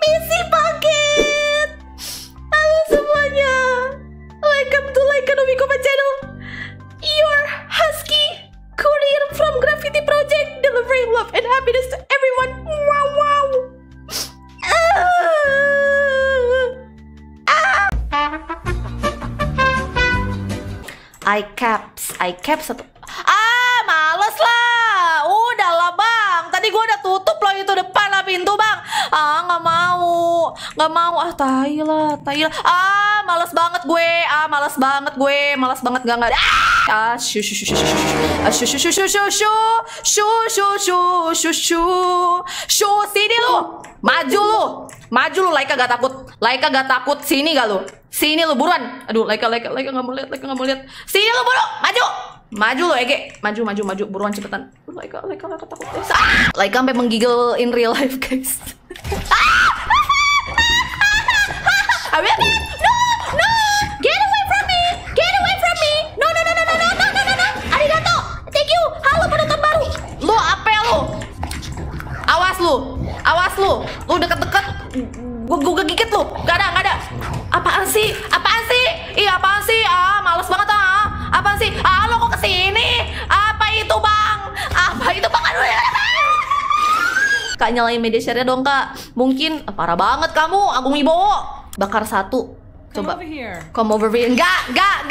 misi paket. Halo semuanya, welcome to Like Nomiko channel. Your husky courier from Graffiti Project, delivering love and happiness to everyone. Wow wow. I caps satu. Males lah. Udahlah bang. Tadi gua udah tutup loh itu depan lah pintu bang. Nggak mau. Tai lah. Males banget gue. Males banget nggak. Sini lu. Maju lu. Laika gak takut. Sini gak lu? Sini lu buruan. Aduh, Laika nggak mau lihat. Sini lu buru. Maju lu Ege. Maju buruan cepetan. Laika takut. Laika sampai menggigil in real life, guys. No. Get away from me. No. Arigato. Thank you. Halo penonton baru. Lu apa lu? Awas lu. Lu deket-deket. Gue gigit lu. Gak ada. Apaan sih? Ih, apaan sih? Males banget Apaan sih? Lo kok kesini? Apa itu bang? Aduh. Kak nyalain media share-nya dong kak. Mungkin parah banget kamu, Agung Wibowo. Bakar satu. Coba. Come over here. Enggak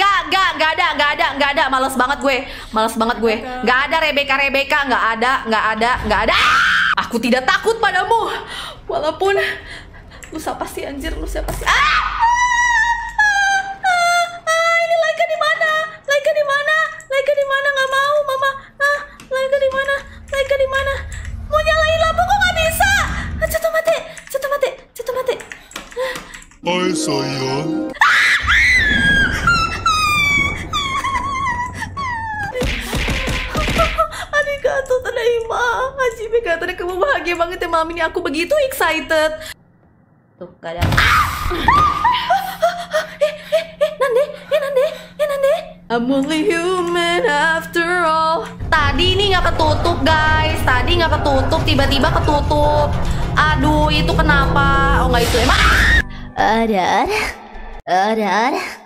ada. Males banget gue. Enggak ada Rebecca. Enggak ada. Aku tidak takut padamu. Walaupun lu siapa sih anjir? Ini Laika di mana? Nggak mau, Mama. Laika di mana? Mau nyalain lampu kok nggak bisa? Jatuh mati. Hai sayang. Arigato tadaima. Hajime kata kamu bahagia banget ya malam ini. Aku begitu excited. Tuh, gak ada. Nande. I'm only human after all. Tadi ini nggak ketutup guys. Tiba-tiba ketutup. Aduh, itu kenapa? Oh nggak itu emang. Ada.